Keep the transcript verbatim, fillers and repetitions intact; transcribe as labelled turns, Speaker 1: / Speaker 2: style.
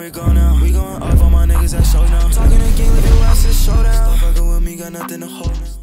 Speaker 1: we go now. We going off on my niggas at show now. Talking again, leave your ass in showdown. Stop fucking with me, got nothing to hold now.